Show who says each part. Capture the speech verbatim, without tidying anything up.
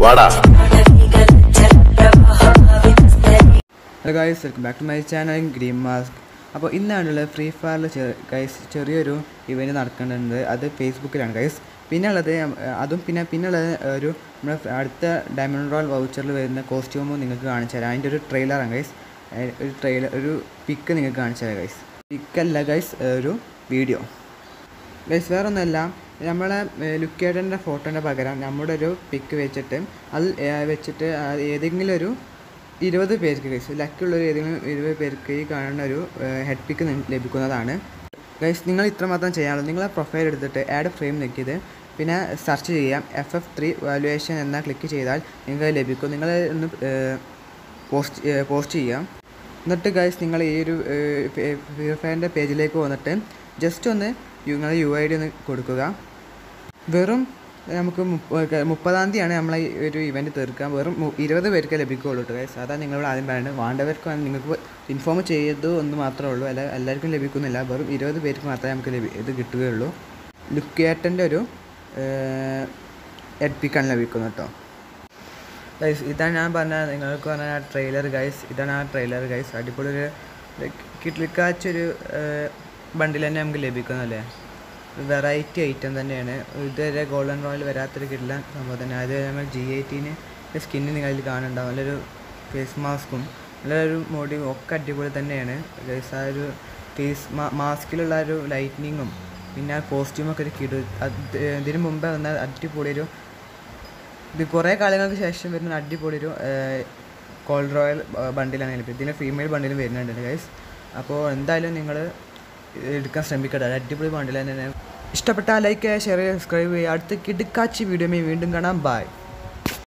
Speaker 1: Hello guys, welcome back to my channel Green Mask. അപ്പോൾ ഇന്നാണുള്ള free ഫയറിൽ guys ചെറിയൊരു ഇവൻറ്റ് നടക്കുന്നുണ്ട്. അത് ഫേസ്ബുക്കിലാണ് ഗൈസ്. പിന്നെ ഉള്ളത് അതും പിന്നെ പിന്നുള്ളത് ഒരു നമ്മുടെ അടുത്ത ഡയമണ്ട് റോയൽ വൗച്ചറിൽ വരുന്ന കോസ്റ്റ്യൂമും നിങ്ങൾക്ക് കാണിച്ചു തരാം. അതിൻ്റെ ഒരു ട്രെയിലറാണ് ഗൈസ്. ഒരു ട്രെയിലർ ഒരു പിക്ക് നിങ്ങൾക്ക് കാണിച്ചു തരാം ഗൈസ്. പിക്കല്ല ഗൈസ്, ഒരു വീഡിയോ ഗൈസ്. വേറെ ഒന്നുമല്ല, നമ്മളെ ലുക്കേറ്റൻ്റെ ഫോട്ടോൻ്റെ പകരം നമ്മുടെ ഒരു പിക്ക് വെച്ചിട്ട് അത് വെച്ചിട്ട് ഏതെങ്കിലും ഒരു ഇരുപത് പേർക്ക് ഗൈസ്, ലക്കുള്ളൊരു ഏതെങ്കിലും ഇരുപത് പേർക്ക് ഈ കാണുന്ന ഒരു ഹെഡ് പിക്ക് ലഭിക്കുന്നതാണ് ഗൈസ്. നിങ്ങൾ ഇത്രമാത്രം ചെയ്യാനുള്ളൂ. നിങ്ങളെ പ്രൊഫൈൽ എടുത്തിട്ട് ആഡ് ഫ്രെയിം നിൽക്കിയത് പിന്നെ സെർച്ച് ചെയ്യാം. എഫ് എഫ് ത്രീ വാല്യുവേഷൻ എന്നാൽ ക്ലിക്ക് ചെയ്താൽ നിങ്ങൾക്ക് ലഭിക്കും. നിങ്ങൾ ഒന്ന് പോസ്റ്റ് പോസ്റ്റ് ചെയ്യാം. എന്നിട്ട് ഗൈസ് നിങ്ങൾ ഈ ഒരു ഫ്രീ ഫയറിൻ്റെ പേജിലേക്ക് വന്നിട്ട് ജസ്റ്റ് ഒന്ന് നിങ്ങൾ യു ഐ ഡി ഒന്ന് കൊടുക്കുക. വെറും നമുക്ക് മുപ്പതാം തീയതിയാണ് നമ്മളെ ഒരു ഇവൻറ്റ് തീർക്കാൻ. വെറും ഇരുപത് പേർക്ക് ലഭിക്കുകയുള്ളൂ കേട്ടോ ഗൈസ്. അതാണ് നിങ്ങളോട് ആദ്യം പറയുന്നത്. വേണ്ടവർക്ക് നിങ്ങൾക്ക് ഇൻഫോം ചെയ്ത് ഒന്ന് മാത്രമേ ഉള്ളൂ, അല്ല എല്ലാവർക്കും ലഭിക്കുന്നില്ല. വെറും ഇരുപത് പേർക്ക് മാത്രമേ നമുക്ക് ലഭി ഇത് കിട്ടുകയുള്ളൂ. ലുക്കേറ്റൻ്റെ ഒരു ഹെഡ് പിക്കാണ് ലഭിക്കുന്നത് കേട്ടോ ഗൈസ്. ഇതാണ് ഞാൻ പറഞ്ഞ നിങ്ങൾക്ക് പറഞ്ഞ ആ ട്രെയിലർ ഗൈസ്. ഇതാണ് ആ ട്രെയിലർ ഗൈസ്. അടിപൊളി ഒരു കിട്ടിക്കാച്ചൊരു ബണ്ടിൽ തന്നെ നമുക്ക് ലഭിക്കുന്നല്ലേ. വെറൈറ്റി ഐറ്റം തന്നെയാണ്. ഇതുവരെ ഗോൾഡൻ റോയൽ വരാത്തൊരു കിട്ടില്ല സംഭവം തന്നെ. അത് നമ്മൾ ജി എയ്റ്റീന് സ്കിന്ന് നിങ്ങളിൽ കാണുന്നുണ്ടാവും. നല്ലൊരു ഫേസ് മാസ്കും നല്ലൊരു മോഡി ഒക്കെ അടിപൊളി തന്നെയാണ് ഗൈസ്. ആ ഒരു ഫേസ് മാസ്കിലുള്ള ഒരു ലൈറ്റ്നിങ്ങും പിന്നെ ആ കോസ്റ്റ്യൂമൊക്കെ ഒരു കിടു. അത് ഇതിന് മുമ്പേ വന്ന അടിപൊളി ഒരു ഇത് കുറേ കാലങ്ങൾക്ക് ശേഷം വരുന്ന അടിപൊളി ഒരു ഗോൾഡ് റോയൽ ബണ്ടിലാണ് ലഭിച്ചത്. ഇതിന് ഫീമെയിൽ ബണ്ടിലും വരുന്നുണ്ട് ഗൈസ്. അപ്പോൾ എന്തായാലും നിങ്ങൾ എടുക്കാൻ ശ്രമിക്കട്ടെ. അടിപൊളി ബണ്ടിൽ തന്നെ. ഇഷ്ടപ്പെട്ടാൽ ലൈക്ക് ചെയ്യുക, ഷെയർ ചെയ്യുക, സബ്സ്ക്രൈബ് ചെയ്യുക. അടുത്ത കിടുക്കാച്ചി വീഡിയോ വീണ്ടും കാണാം. ബൈ.